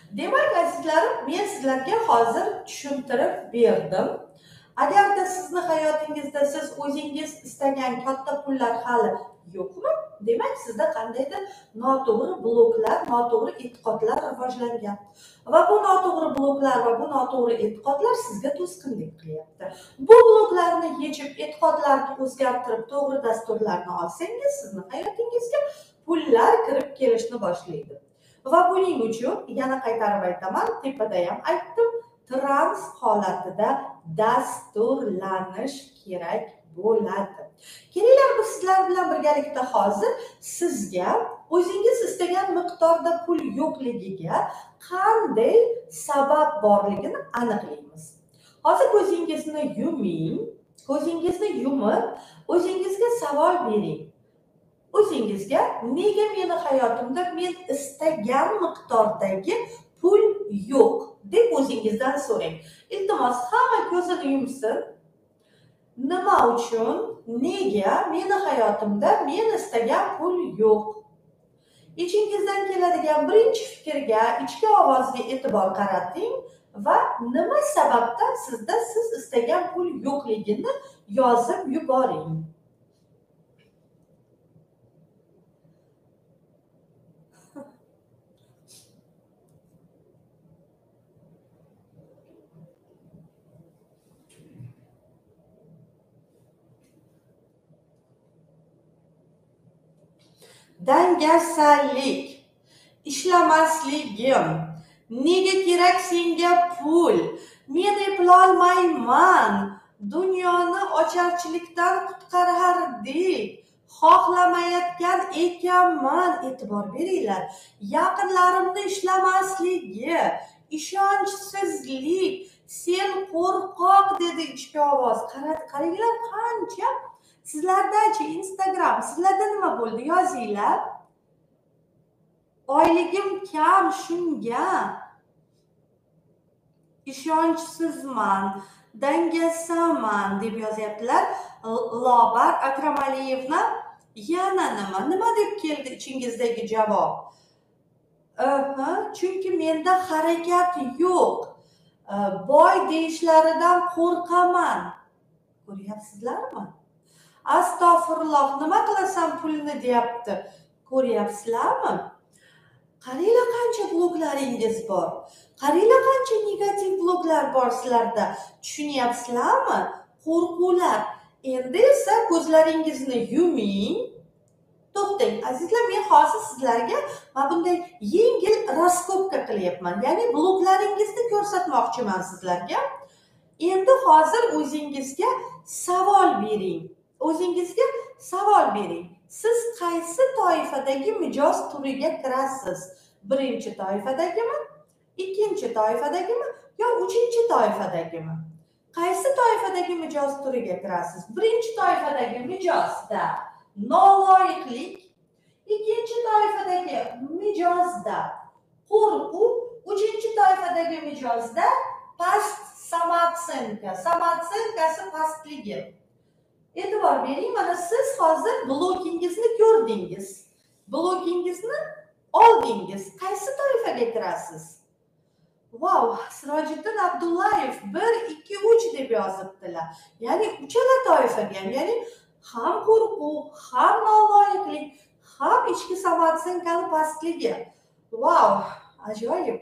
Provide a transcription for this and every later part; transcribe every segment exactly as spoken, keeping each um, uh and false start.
Demak, azizlarim, men sizlarga hozir tushuntirib berdim. Agarda sizni hayotingizda siz o'zingiz istagan katta pullar hali yo'qmi? Demak, sizda qandaydir noto'g'ri bloklar, noto'g'ri e'tiqodlar rivojlangan. Va bu noto'g'ri bloklar va bu noto'g'ri e'tiqodlar sizga to'sqinlik qilyapti. Bu bloklarni yechib, e'tiqodlarni o'zgartirib, to'g'ri dasturlarni olsangiz, sizni hayotingizga pullar kirib kelishni boshlaydi. Va buning uchun yana qaytarib aytaman, tepada ham aytdim, trans holatida dasturlanish kerak bo'ladi. Kelinglar, biz sizlar bilan birgalikda hozir sizga o'zingiz istagan miqdorda pul yo'qligiga qanday sabab borligini aniqlaymiz. Hozir ko'zingizni yuming, ko'zingizni yumib, o'zingizga savol bering. O'zingizga nega meni hayotimda men istagan miqdordagi pul yo'q deb o'zingizdan so'rang. Iltimos, hamma ko'zini yumsin. Nima uchun, nega meni hayotimda men istagan pul yo'q? Ichingizdan keladigan birinchi fikrga, ichki ovozga e'tibor qarating va nima sababdan sizda siz istagan pul yo'qligini yozib yuboring. Dangasalik, ishlamasligim, nega kerak senga pul, men eplolmayman, dunyoni ocharchilikdan qutqarardik, xohlamayotgan ekanman. E'tibor beringlar, yaqinlarimni ishlamasligi, ishonchsizlik, sen qo'rqoq dedi ichki ovoz. Qaranglar, qancha sizlardachi Instagram, sizlarda nima bo'ldi? Yozinglar. Oyligim kam, shunga ishonchsizman, dangasaman deb yozyaptilar. Lobar Akramaliyevna yana nima? Nima deb keldi ichingizdagi javob? Aha, chunki menda harakat yo'q. Boy deyishlaridan qo'rqaman. Ko'ryapsizlarmi? Astag'firulloh, nima qilasan pulni deyapti. Ko'ryapsizlarmi? Qaranglar, qancha bloklaringiz bor. Qaranglar, qancha negativ bloklar bor sizlarda. Tushunyapsizlarmi? Qo'rquvlar. Endi esa ko'zlaringizni yuming. To'xtang, azizlar, men hozir sizlarga mana bunday yengil raskopka qilyapman. Ya'ni bloklaringizni ko'rsatmoqchiman sizlarga. Endi hozir o'zingizga savol bering. O'zingizga savol bering. Siz qaysi toifadagi mijoz turiga kirasiz? Birinchi toifadagimi? Ikkinchi toifadagimi? Yo uchinchi toifadagimi? Qaysi toifadagi mijoz turiga kirasiz? Birinchi toifadagi mijozda noloyiqlik, ikkinchi toifadagi mijozda qo'rquv, uchinchi toifadagi mijozda past samootsenka, samootsenkasi pastligi. E'tibor bering, mana siz hozir blokingizni ko'rdingiz. Blokingizni oldingiz. Qaysi toifaga kirasiz? Wow, Sirojiddin Abdullayev bir, ikki, uch deb yozibdilar. Ya'ni uchala toifaga, ya'ni ham qo'rquv, ham noloyiqlik, ham ichki samootsenkali pastligi. Wow, ajoyib.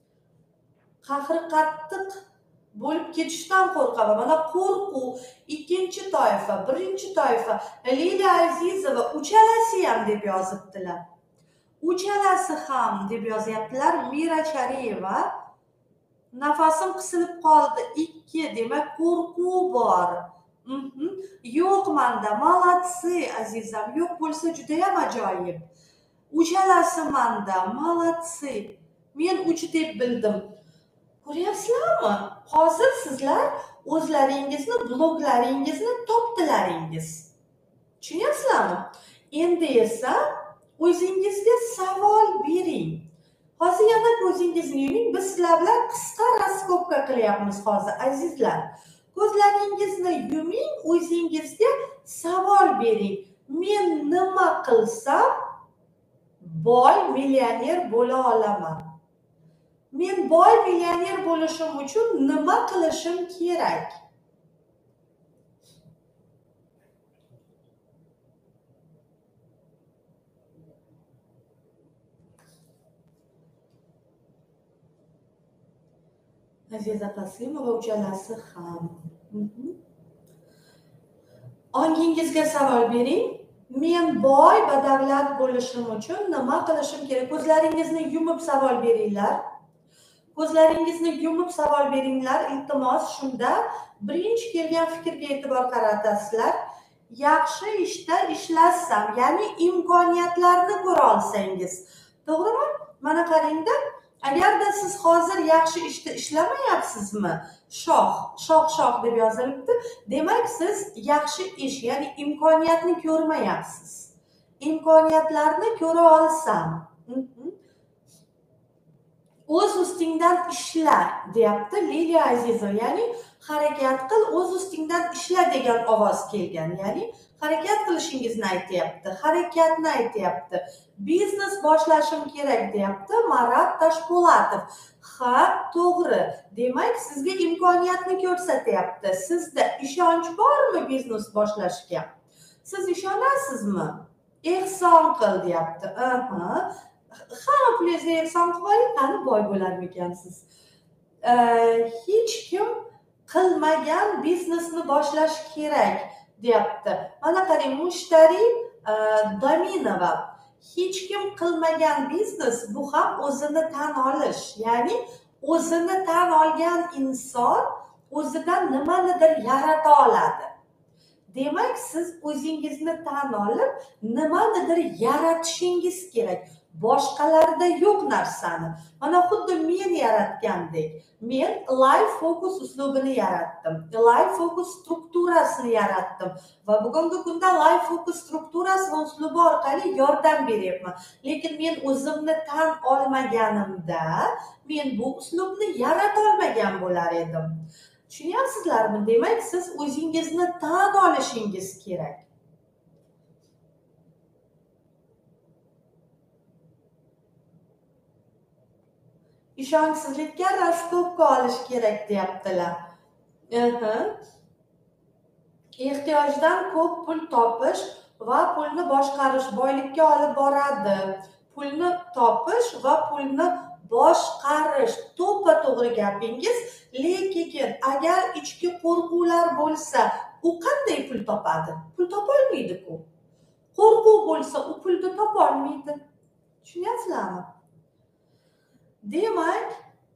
Qahri qattiq bo'lib ketishdan qo'rqaman. Mana qo'rquv, ikkinchi toifa, birinchi toifa. Liliya Azizova uchalasi ham deb yozibdilar. Uchalasi ham deb yozyaptilar. Mira Chariyeva, nafasim qisilib qoldi. ikki, demak qo'rquv bor. Yo'q manda, malatsi azizam. Yo'q bo'lsa juda ham ajoyib. Uchalasi manda, malatsi. Men uch deb bildim. Ko'ryapsizlarmi? Hozir sizlar o'zlaringizni, bloklaringizni topdilaringiz. Tushunyapsizlarmi? Endi esa o'zingizga savol bering. Hozir yana ko'zingizni yuming. Biz sizlar bilan qisqa raskopka qilyapmiz hozir, azizlar. Ko'zlaringizni yuming, o'zingizga savol bering. Men nima qilsam boy millioner bo'la olaman? Men boy millioner bo'lishim uchun nima qilishim kerak? Aziza Qasimova uchalasi ham. Ongingizga savol bering. Men boy badavlat bo'lishim uchun nima qilishim kerak? Ko'zlaringizni yumib savol beringlar. Ko'zlaringizni yumib savol beringlar. Iltimos, shunda birinchi kelgan fikrga e'tibor qaratasizlar. Yaxshi ishda ishlasam, ya'ni imkoniyatlarni ko'ra olsangiz. To'g'rimi? Mana qarangda, agarda siz hozir yaxshi ishda ishlamayapsizmi? Shoh, shoh, shoh deb yozilibdi. Demak, siz yaxshi ish, ya'ni imkoniyatni ko'rmayapsiz. Imkoniyatlarni ko'ra olsam, o'z ustingdan ishla deyapti Liliya Azizova. Ya'ni harakat qil, o'z ustingdan ishla degan ovoz kelgan. Ya'ni harakat qilishingizni aytyapti, harakatni aytyapti. Biznes boshlashim kerak deyapti Marat Tashpo'latov. Ha, to'g'ri. Demak, sizga imkoniyatni ko'rsatyapti. Sizda ishonch bormi biznes boshlashga? Siz ishonasizmi? Ehson qil deyapti. Aha. Hamma pulingizga ehson qiling, qani boy bo'larmikansiz? Hech kim qilmagan biznesni boshlash kerak deyapti. Mana qarang, Mushtariy Dominova. Hech kim qilmagan biznes, bu ham o'zini tan olish. Ya'ni o'zini tan olgan inson o'zidan nimanidir yarata oladi. Demak, siz o'zingizni tan olib, nimanidir yaratishingiz kerak. Boshqalarda yo'q narsani. Mana xuddi men yaratgandek. Men life focus uslubini yaratdim. Life focus strukturasini yaratdim. Va bugungi kunda life focus strukturasi va uslubi orqali yordam beryapman. Lekin men o'zimni tan olmaganimda, men bu uslubni yarata olmagan bo'lar edim. Tushunyapsizlarmi? Demak, siz o'zingizni tan olishingiz kerak. Ishonchsizlikka raskopka olish kerak deyaptilar. Ehtiyojdan ko'p pul topish va pulni boshqarish boylikka olib boradi. Pulni topish va pulni boshqarish to'ppa-to'g'ri gapingiz. Lekin agar ichki qo'rquvlar bo'lsa, u qanday pul topadi? Pul topolmaydi-ku. Qo'rquv bo'lsa, u pulni topolmaydi. Tushunyapsizlarmi? Demak,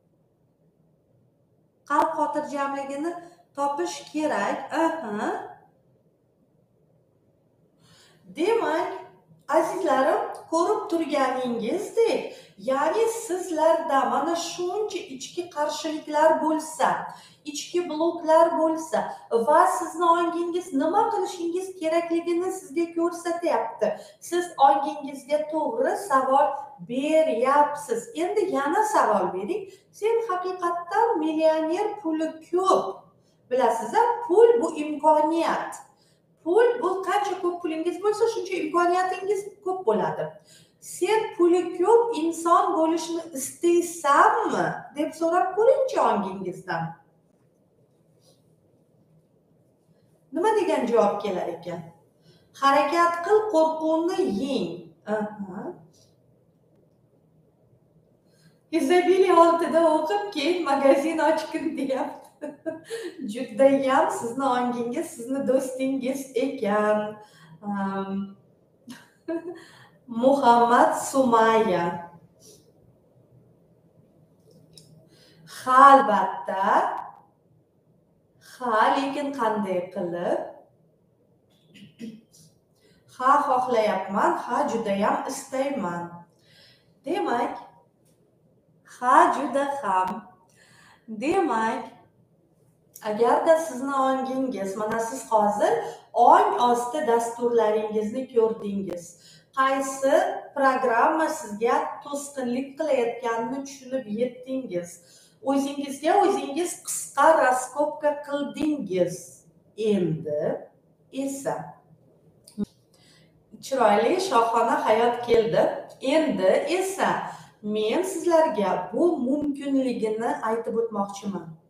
qalb xotirjamligini topish kerak. Aha. Demak, azizlarim, ko'rib turganingizdek, ya'ni sizlarda mana shuncha ichki qarshiliklar bo'lsa, ichki bloklar bo'lsa va sizni ongingiz nima qilishingiz kerakligini sizga ko'rsatyapti. Siz ongingizga to'g'ri savol beryapsiz. Endi yana savol bering. Sen haqiqatdan millioner, puli ko'p. Bilasiz-a, pul bu imkoniyat. Pul bu qancha ko'p pulingiz bo'lsa, shuncha imkoniyatingiz ko'p bo'ladi. Sen puli ko'p inson bo'lishni istaysanmi deb so'rab ko'ringchi ongingizdan. Nima degan javob kelar ekan? Harakat qil, qo'rquvni yeng. Aha. Izabili oltida o'qib keyin magazin ochgin deyapti. Judayam sizni ongingiz, sizni do'stingiz ekan. Um, Muhammad Sumaya. Ha, albatta. Ha, lekin qanday qilib? Ha, xohlayapman, ha, judayam istayman. Demak, ha, juda ham. Demak, agarda sizni ongingiz, mana siz hozir ong osti dasturlaringizni ko'rdingiz. Qaysi programma sizga to'sqinlik qilayotganini tushunib yetdingiz. O'zingizga o'zingiz qisqa raskopka qildingiz. Endi esa chiroyli shohona hayot keldi. Endi esa Men sizlarga bu mumkinligini aytib o'tmoqchiman.